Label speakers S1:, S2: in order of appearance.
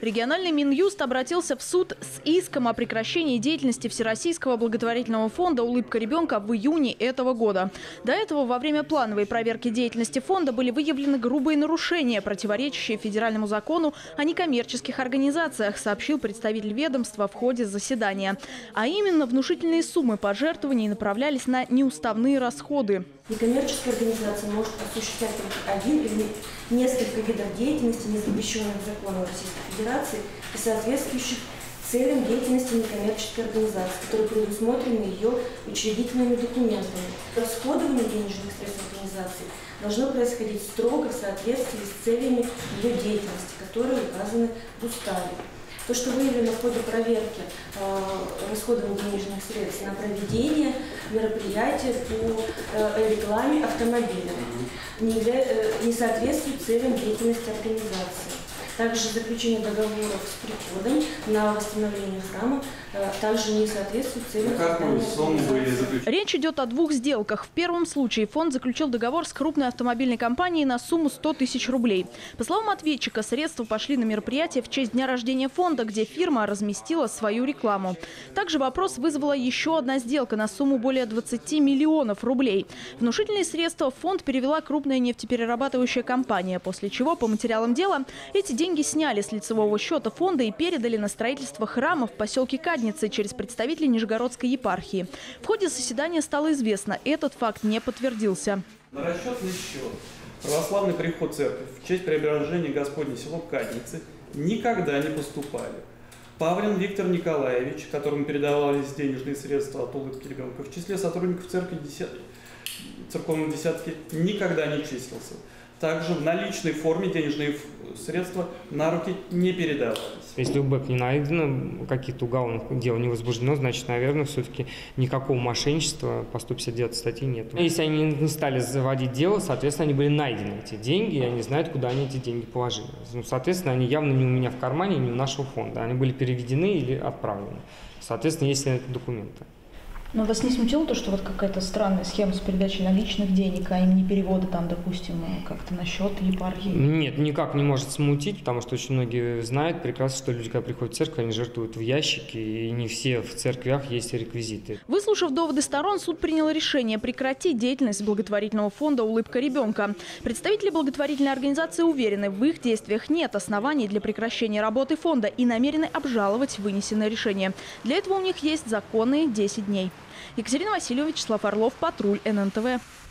S1: Региональный Минюст обратился в суд с иском о прекращении деятельности Всероссийского благотворительного фонда «Улыбка ребенка» в июне этого года. До этого во время плановой проверки деятельности фонда были выявлены грубые нарушения, противоречащие федеральному закону о некоммерческих организациях, сообщил представитель ведомства в ходе заседания. А именно, внушительные суммы пожертвований направлялись на неуставные расходы.
S2: Некоммерческая организация может осуществлять только один или несколько видов деятельности, не запрещенных законом Российской Федерации и соответствующих целям деятельности некоммерческой организации, которые предусмотрены ее учредительными документами. Расходование денежных средств организации должно происходить строго в соответствии с целями ее деятельности, которые указаны в уставе. То, что выявлено в ходе проверки расходования денежных средств на проведение мероприятия по рекламе автомобиля, не соответствует целям деятельности организации. Также заключение договоров с приходом на восстановление храма также не соответствует целям.
S1: Речь идет о двух сделках. В первом случае фонд заключил договор с крупной автомобильной компанией на сумму 100 тысяч рублей. По словам ответчика, средства пошли на мероприятие в честь дня рождения фонда, где фирма разместила свою рекламу. Также вопрос вызвала еще одна сделка на сумму более 20 миллионов рублей. Внушительные средства в фонд перевела крупная нефтеперерабатывающая компания, после чего по материалам дела эти деньги сняли с лицевого счета фонда и передали на строительство храма в поселке Кадницы через представителей Нижегородской епархии. В ходе заседания стало известно, этот факт не подтвердился.
S3: На расчетный счет православный приход церкви в честь преображения Господня село Кадницы никогда не поступали. Павлин Виктор Николаевич, которому передавались денежные средства от улыбки ребенка, в числе сотрудников церкви церковной десятки никогда не числился. Также в наличной форме денежные средства на руки не передавались.
S4: Если у БЭП не найдено, каких-то уголовных дел не возбуждено, значит, наверное, все-таки никакого мошенничества по 159 статье нет. Если они не стали заводить дело, соответственно, они были найдены, эти деньги, и они знают, куда они эти деньги положили. Соответственно, они явно не у меня в кармане, не у нашего фонда. Они были переведены или отправлены. Соответственно, есть документы.
S1: Но вас не смутило то, что вот какая-то странная схема с передачей наличных денег, а им не переводы там, допустим, как-то на счет епархии?
S4: Нет, никак не может смутить, потому что очень многие знают прекрасно, что люди, когда приходят в церковь, они жертвуют в ящики, и не все в церквях есть реквизиты.
S1: Выслушав доводы сторон, суд принял решение прекратить деятельность благотворительного фонда «Улыбка ребенка». Представители благотворительной организации уверены, в их действиях нет оснований для прекращения работы фонда и намерены обжаловать вынесенное решение. Для этого у них есть законные 10 дней. Екатерина Васильева, Вячеслав Орлов, Патруль, ННТВ.